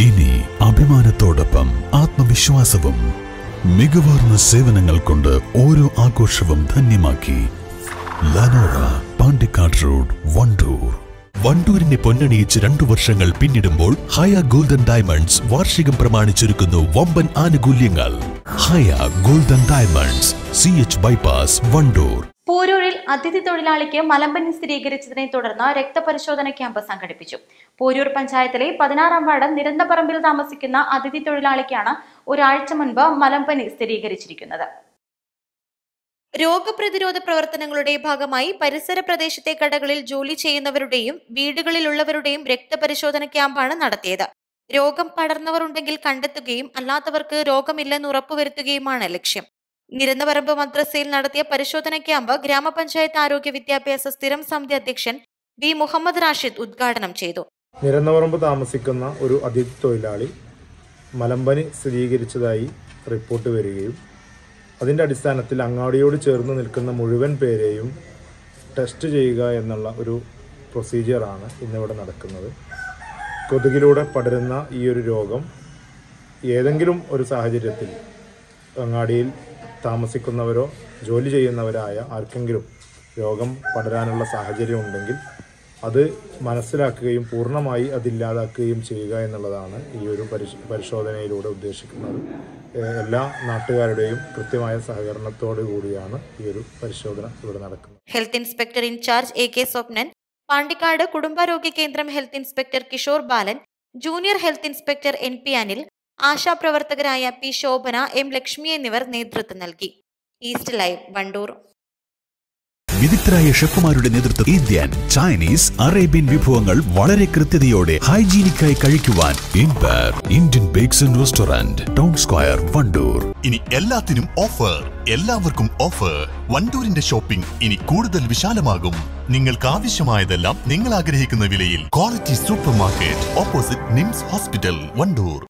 ഇനി അഭിമാനത്തോടൊപ്പം ആത്മവിശ്വാസവും മികവാർന്ന സേവനങ്ങൾ കൊണ്ട് ഓരോ ആഘോഷവും ധന്യമാക്കി. Lenora, Pandikkad road, Wandoor. വണ്ടൂരിനെ പൊന്നണിയിച്ച് 2 വർഷങ്ങൾ പിന്നിടുമ്പോൾ ഹയ ഗോൾഡൻ ഡയമണ്ട്സ് വാർഷികം പ്രമാണിച്ചൊരുക്കുന്നു വമ്പൻ ആനുകൂല്യങ്ങൾ. Haya golden diamonds, CH bypass, Wandoor. പോരൂരിൽ അതിഥി തൊഴിലാളിക്ക് മലമ്പനി സ്ഥിരീകരിച്ചതിനെ തുടർന്ന് രക്തപരിശോധന ക്യാമ്പ് സംഘടിപ്പിച്ചു. പോരൂർ പഞ്ചായത്തിലെ 16-ാം വാർഡ് നിരന്തപറമ്പിൽ താമസിക്കുന്ന അതിഥി തൊഴിലാളിക്കാണ് ഒരാഴ്ച മുൻപ് മലമ്പനി സ്ഥിരീകരിച്ചിരിക്കുന്നത്. രോഗപ്രതിരോധ പ്രവർത്തനങ്ങളുടെ ഭാഗമായി പരിസര പ്രദേശത്തെ കടകളിൽ ജോലി ചെയ്യുന്നവരുടെയും വീടുകളിലുള്ളവരുടെയും രക്തപരിശോധന ക്യാമ്പാണ് നടത്തിയത്. രോഗം പടർന്നവർ ഉണ്ടെങ്കിൽ കണ്ടെത്തുകയും അല്ലാത്തവർക്ക് രോഗമില്ലെന്ന് ഉറപ്പുവരുത്തുകയുമാണ് ലക്ഷ്യം. നിരന്തപറമ്പ് മദ്രസയിൽ നടത്തിയ പരിശോധന ക്യാമ്പ് ഗ്രാമപഞ്ചായത്ത് ആരോഗ്യ വിദ്യാഭ്യാസ സ്ഥിരം സമിതി അധ്യക്ഷൻ വി മുഹമ്മദ് റാഷിദ് ഉദ്ഘാടനം ചെയ്തു. നിരന്തപറമ്പ് താമസിക്കുന്ന ഒരു അതിഥി തൊഴിലാളി മലമ്പനി സ്ഥിരീകരിച്ചതായി റിപ്പോർട്ട് വരികയും അതിൻ്റെ അടിസ്ഥാനത്തിൽ അങ്ങാടിയോട് ചേർന്ന് നിൽക്കുന്ന മുഴുവൻ പേരെയും ടെസ്റ്റ് ചെയ്യുക എന്നുള്ള ഒരു പ്രൊസീജിയറാണ് ഇന്നിവിടെ നടക്കുന്നത്. കൊതുകിലൂടെ പടരുന്ന ഈ ഒരു രോഗം ഏതെങ്കിലും ഒരു സാഹചര്യത്തിൽ അങ്ങാടിയിൽ താമസിക്കുന്നവരോ ജോലി ചെയ്യുന്നവരായ ആർക്കെങ്കിലും രോഗം പടരാനുള്ള സാഹചര്യം ഉണ്ടെങ്കിൽ അത് മനസ്സിലാക്കുകയും പൂർണ്ണമായി അതില്ലാതാക്കുകയും ചെയ്യുക എന്നുള്ളതാണ് ഈ ഒരു പരിശോധനയിലൂടെ ഉദ്ദേശിക്കുന്നത്. എല്ലാ നാട്ടുകാരുടെയും കൃത്യമായ സഹകരണത്തോടു കൂടിയാണ് ഈ ഒരു പരിശോധന ഇവിടെ നടക്കുന്നത്. Health inspector incharge AK Swapnan, Pandikkad കുടുംബാരോഗ്യ കേന്ദ്രം health inspector Kishore Balan, junior health inspector NP Anil, ആശാപ്രവർത്തകരായ P ശോഭന, M ലക്ഷ്മി എന്നിവർ നേതൃത്വം നൽകി. East Live, Wandoor. വിദഗ്ധരായ ഷെഫുമാരുടെ നേതൃത്വം ഇന്ത്യൻ, ചൈനീസ്, അറേബ്യൻ വിഭവങ്ങൾ വളരെ കൃത്യതയോടെ ഹൈജീനിക്കായി കഴിക്കുവാൻ Indian bakes and restaurant, town square, Wandoor. ഇനി എല്ലാത്തിനും ഓഫർ, എല്ലാവർക്കും ഓഫർ. വണ്ടൂരിന്റെ ഷോപ്പിംഗ് ഇനി കൂടുതൽ വിശാലമാകും. നിങ്ങൾക്ക് ആവശ്യമായതെല്ലാം നിങ്ങൾ ആഗ്രഹിക്കുന്ന വിലയിൽ. Quality supermarket, opposite Nims hospital, Wandoor.